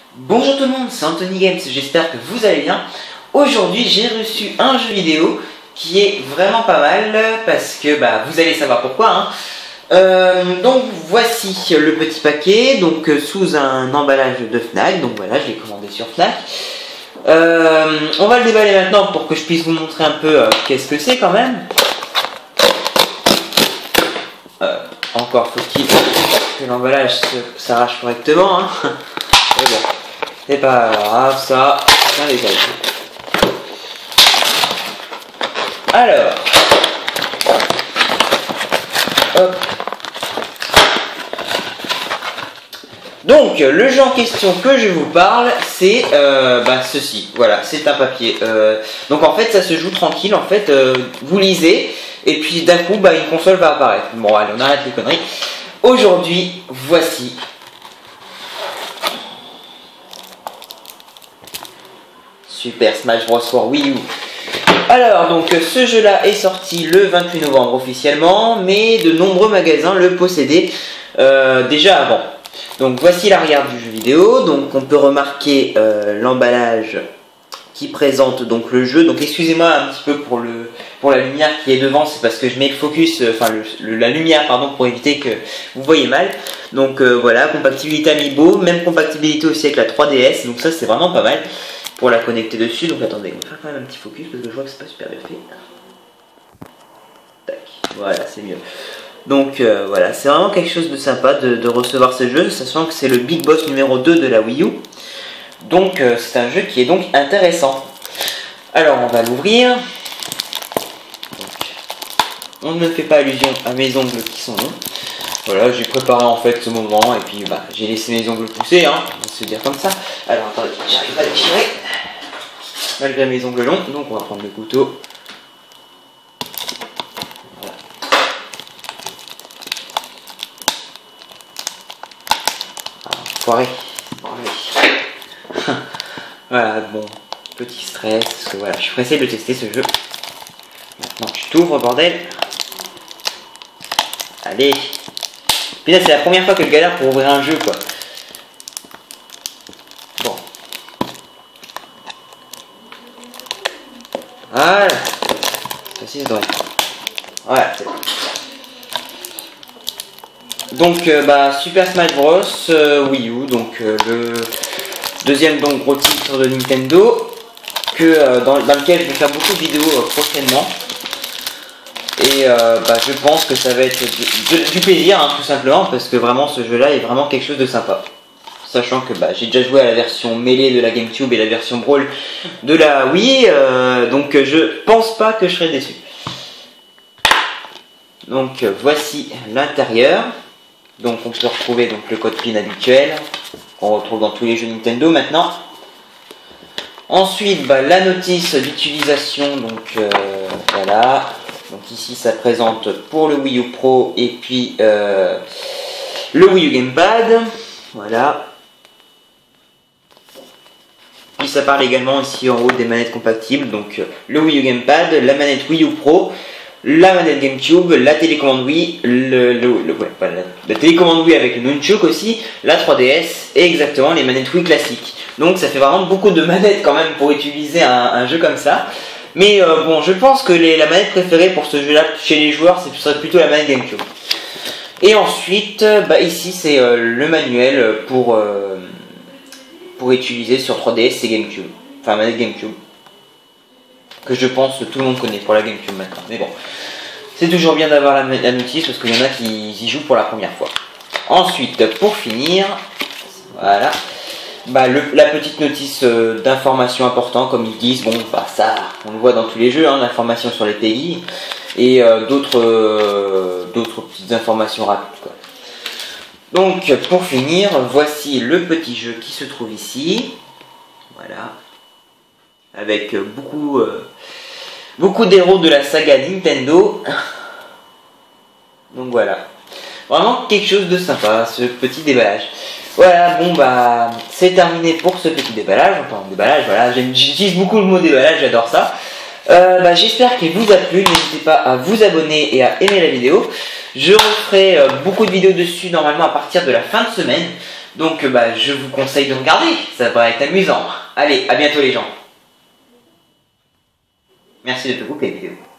Bonjour tout le monde, c'est Anthony Games, j'espère que vous allez bien. Aujourd'hui j'ai reçu un jeu vidéo qui est vraiment pas mal parce que vous allez savoir pourquoi. Donc voici le petit paquet, donc sous un emballage de Fnac, donc voilà, je l'ai commandé sur Fnac. On va le déballer maintenant pour que je puisse vous montrer un peu qu'est-ce que c'est quand même. Encore faut-il que l'emballage s'arrache correctement. Mais bon, c'est pas grave, ça, c'est un détail. Alors, hop. Donc, le jeu en question que je vous parle, c'est ceci. Voilà, c'est un papier. Donc en fait, ça se joue tranquille. En fait, vous lisez, et puis d'un coup, une console va apparaître. Bon, allez, on arrête les conneries. Aujourd'hui, voici Super Smash Bros for Wii U. Alors, donc, ce jeu-là est sorti le 28 novembre officiellement, mais de nombreux magasins le possédaient déjà avant. Donc, voici l'arrière du jeu vidéo. Donc, on peut remarquer l'emballage qui présente donc le jeu. Donc, excusez-moi un petit peu pour la lumière qui est devant, c'est parce que je mets le focus, la lumière, pardon, pour éviter que vous voyez mal. Donc, voilà, compatibilité Amiibo, même compatibilité aussi avec la 3DS. Donc, ça, c'est vraiment pas mal pour la connecter dessus. Donc attendez, on va faire quand même un petit focus parce que je vois que c'est pas super bien fait. Tac, voilà, c'est mieux. Donc voilà, c'est vraiment quelque chose de sympa de recevoir ce jeu, sachant que c'est le Big Boss numéro 2 de la Wii U. Donc c'est un jeu qui est donc intéressant. Alors on va l'ouvrir. On ne fait pas allusion à mes ongles qui sont longs. Voilà, j'ai préparé en fait ce moment et puis j'ai laissé mes ongles pousser, on va se dire comme ça. Alors attendez, j'arrive pas à déchirer malgré mes ongles longs, donc on va prendre le couteau. Voilà. Foiré. Voilà, bon, petit stress, parce que voilà, je suis pressé de tester ce jeu. Maintenant, je t'ouvre, bordel. Allez. Puis là, c'est la première fois que je galère pour ouvrir un jeu, quoi. Bon. Voilà. Ceci, c'est vrai. Voilà, c'est bon. Donc, Super Smash Bros. Wii U, donc le deuxième gros titre de Nintendo, dans lequel je vais faire beaucoup de vidéos prochainement. Et je pense que ça va être du plaisir, tout simplement, parce que vraiment ce jeu-là est vraiment quelque chose de sympa. Sachant que j'ai déjà joué à la version mêlée de la GameCube et la version Brawl de la Wii, donc je pense pas que je serai déçu. Donc voici l'intérieur. Donc on peut retrouver le code PIN habituel, qu'on retrouve dans tous les jeux Nintendo maintenant. Ensuite, la notice d'utilisation, donc voilà. Donc ici ça présente pour le Wii U Pro et puis le Wii U Gamepad, voilà. Puis ça parle également ici en haut des manettes compatibles, donc le Wii U Gamepad, la manette Wii U Pro, la manette GameCube, la télécommande Wii, la télécommande Wii avec le Nunchuk aussi, la 3DS et exactement les manettes Wii classiques. Donc ça fait vraiment beaucoup de manettes quand même pour utiliser un jeu comme ça. Mais bon, je pense que la manette préférée pour ce jeu-là chez les joueurs, ce serait plutôt la manette GameCube. Et ensuite, ici c'est le manuel pour utiliser sur 3DS et GameCube. Enfin, manette GameCube. Que je pense que tout le monde connaît pour la GameCube maintenant. Mais bon, c'est toujours bien d'avoir la notice parce qu'il y en a qui y jouent pour la première fois. Ensuite, pour finir, voilà. La petite notice d'information importante, comme ils disent, ça, on le voit dans tous les jeux, l'information sur les pays et d'autres petites informations rapides, quoi. Donc, pour finir, voici le petit jeu qui se trouve ici, voilà, avec beaucoup d'héros de la saga Nintendo. Donc voilà, vraiment quelque chose de sympa, ce petit déballage. Voilà, c'est terminé pour ce petit déballage. Enfin, déballage, voilà, j'utilise beaucoup le mot déballage, j'adore ça. J'espère qu'il vous a plu, n'hésitez pas à vous abonner et à aimer la vidéo. Je referai beaucoup de vidéos dessus normalement à partir de la fin de semaine. Donc bah, je vous conseille de regarder, ça va être amusant. Allez, à bientôt les gens. Merci de te couper vidéo.